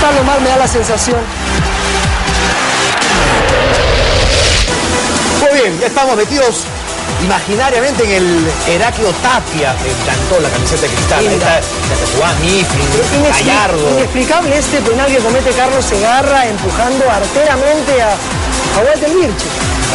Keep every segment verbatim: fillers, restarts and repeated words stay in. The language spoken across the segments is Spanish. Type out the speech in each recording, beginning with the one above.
Gonzalo Mar me da la sensación. Muy bien, ya estamos metidos imaginariamente en el Heraclio Tapia. Me encantó la camiseta de Cristal. Ahí está, la jugaba Mifflin, Gallardo. Inexplicable este penal que comete Carlos Segarra empujando arteramente a, a Walter Virche.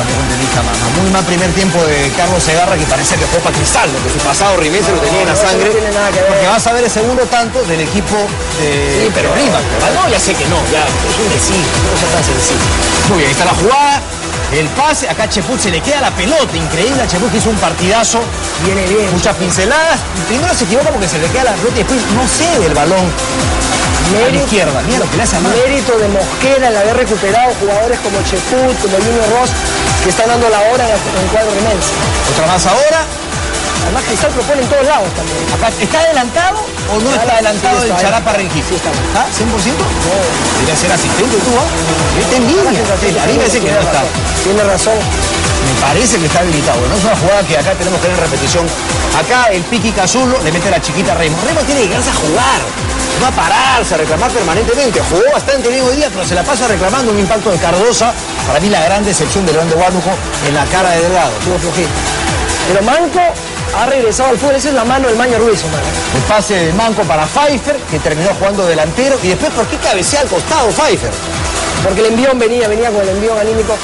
Muy mal primer tiempo de Carlos Segarra, que parece que fue para Cristal, porque su pasado rimense no, lo tenía en la sangre. No tiene nada que ver. Porque vas a ver el segundo tanto del equipo de... Sí, pero Rima. No, ya sé que no, ya es un decir, no es tan sencillo. Muy bien, ahí está la jugada, el pase, acá Cheput se le queda la pelota, increíble a Cheput que hizo un partidazo. Viene bien. Muchas pinceladas, primero se equivoca porque se le queda la pelota y después no cede el balón. Mérito, a la izquierda, mira lo que le hace a Mano. Mérito de Mosquera el haber recuperado jugadores como Cheput, como Junior Ross, que están dando la hora en el cuadro rimense. Otra más ahora. Además Cristal propone en todos lados también. Acá, ¿está adelantado o no está adelantado sí, el está Charapa Rengifo? Sí, está bien. ¿Ah? ¿cien por ciento? No. Debería ser asistente tú, ¿ah? Está en línea. A mí me parece que no está. Tiene razón. Me parece que está habilitado. No es una jugada que acá tenemos que ver en repetición. Acá el Piqui Casulo le mete la chiquita a Remo. Remo tiene que quedarse a jugar. No a pararse, a reclamar permanentemente. Jugó bastante bien hoy día, pero se la pasa reclamando un impacto de Cardosa. Para mí la gran decepción del León de Huánuco en la cara de Delgado. Estuvo flojito. Pero Manco ha regresado al fútbol. Esa es la mano del Maño Ruiz, Omar. El pase de Manco para Pfeiffer, que terminó jugando delantero. Y después, ¿por qué cabecea al costado Pfeiffer? Porque el envión venía, venía con el envión anímico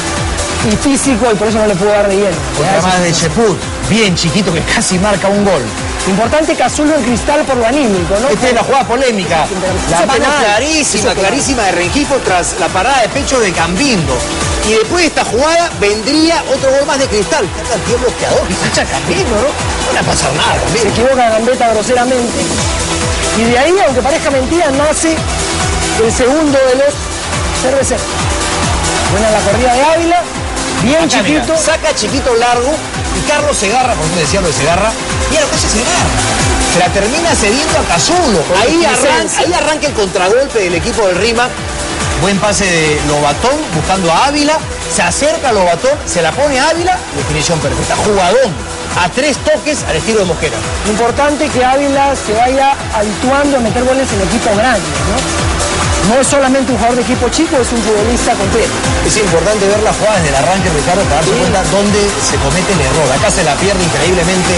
y físico, y por eso no le pudo dar de lleno. Otra más de Cheput, bien chiquito, que casi marca un gol. Importante Casulo en Cristal por lo anímico, ¿no? Esta es la jugada polémica. La mano clarísima, clarísima de Rengifo tras la parada de pecho de Cambindo. Y después de esta jugada vendría otro gol más de Cristal. Qué cantidad bloqueador, quizás a Cambindo, ¿no? No le va a pasar nada. Se equivoca Gambetta groseramente. Y de ahí, aunque parezca mentira, nace el segundo de los cerveceros. Buena la corrida de Ávila. Bien acá, chiquito. Mira, saca chiquito largo y Carlos Segarra, por eso decía lo de Segarra, mira lo que hace Segarra. Se la termina cediendo a Casulo. Ahí arranca, ahí arranca el contragolpe del equipo del Rima. Buen pase de Lobatón buscando a Ávila. Se acerca a Lobatón, se la pone a Ávila. Definición perfecta. Jugadón. A tres toques al estilo de Mosquera. Importante que Ávila se vaya habituando a meter goles en equipos grandes, ¿no? No es solamente un jugador de equipo chico, es un futbolista completo. Es importante ver las jugadas del arranque, Ricardo, para darse sí. cuenta dónde se comete el error. Acá se la pierde increíblemente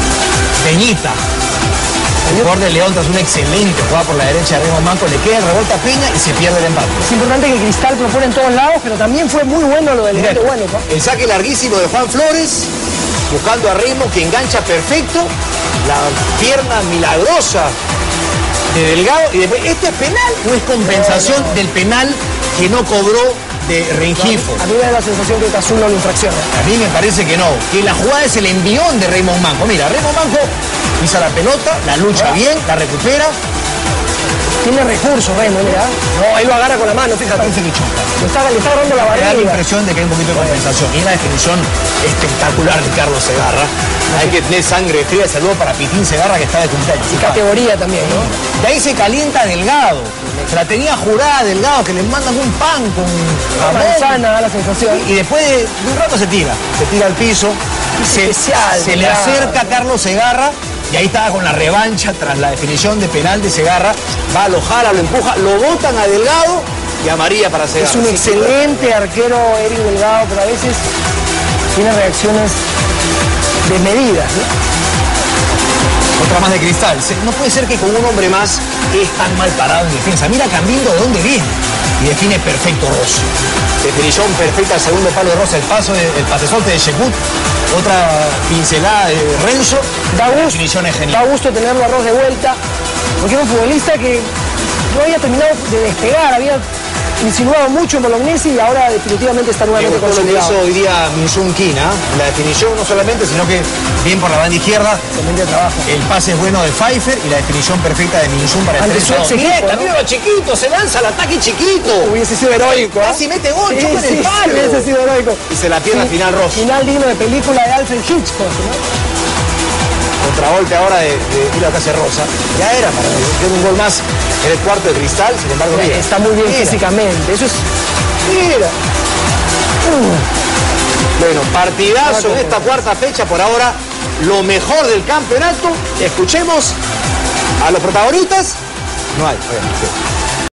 Peñita. El jugador de León, tras una excelente jugada por la derecha de Remo Manco, le queda el rebote a Peña y se pierde el empate. Es importante que Cristal propone en todos lados, pero también fue muy bueno lo del de bueno, ¿no? El saque larguísimo de Juan Flores, buscando a Remo, que engancha perfecto. La pierna milagrosa de Delgado. Y después, ¿este es penal o es compensación no, no. del penal que no cobró de Rengifo? A mí me da la sensación que Casulo lo infracciona. A mí me parece que no, que la jugada es el envión de Raymond Manco. Mira, Raymond Manco pisa la pelota, la lucha bien, la recupera. Tiene recursos, Raymond, mira. No, ahí lo agarra con la mano, fíjate. Parece que choca. Le está, le está agarrando la barriga. Me da la impresión de que hay un poquito de compensación. Y la definición espectacular de Carlos Segarra. No, hay que tener sangre fría. Saludo para Pitín Segarra, que está de cumpleaños. Y categoría también, ¿no? De ahí se calienta Delgado. Se la tenía jurada Delgado, que le mandan un pan con jamón. Manzana, da la sensación. Y después de un rato se tira. Se tira al piso. Se, especial, se le acerca a Carlos Segarra. Y ahí estaba con la revancha tras la definición de penal de Segarra. Va, lo jala, lo empuja, lo botan a Delgado y a María para Segarra. Es un excelente arquero Eric Delgado, pero a veces tiene reacciones desmedidas, ¿no? Otra más de Cristal. No puede ser que con un hombre más es tan mal parado en defensa. Mira Cambindo de dónde viene. Y define perfecto Rossi. Definición perfecta al segundo palo de Rossi. El paso de, el pasesote de Cheput. Otra pincelada de Renzo. Da gusto, da gusto tenerlo a Ross de vuelta. Porque era un futbolista que no había terminado de despegar. Había insinuado mucho en Bolognesi y ahora definitivamente está nuevamente consolidado. Lo que hizo hoy día Minsun Kim, ¿eh? La definición no solamente, sino que bien por la banda izquierda. Excelente trabajo. El pase es bueno de Pfeiffer y la definición perfecta de Minsun para el tres a dos. Mira, ¿no? Lo chiquito, se lanza al ataque chiquito. Hubiese sido heroico. Casi ¿eh? mete gol, sí, choca sí, en el palo. Hubiese sido heroico. Y se la pierde sí, al final Ross. Final digno de película de Alfred Hitchcock, ¿no? Contragolpe ahora de, de Mira Casa Rosa. Ya era para que un gol más en el cuarto de Cristal, sin embargo, mira. Está muy bien mira. físicamente. Eso es. Mira. Uh. Bueno, partidazo en esta cuarta fecha. Por ahora, lo mejor del campeonato. Escuchemos a los protagonistas. No hay, obviamente.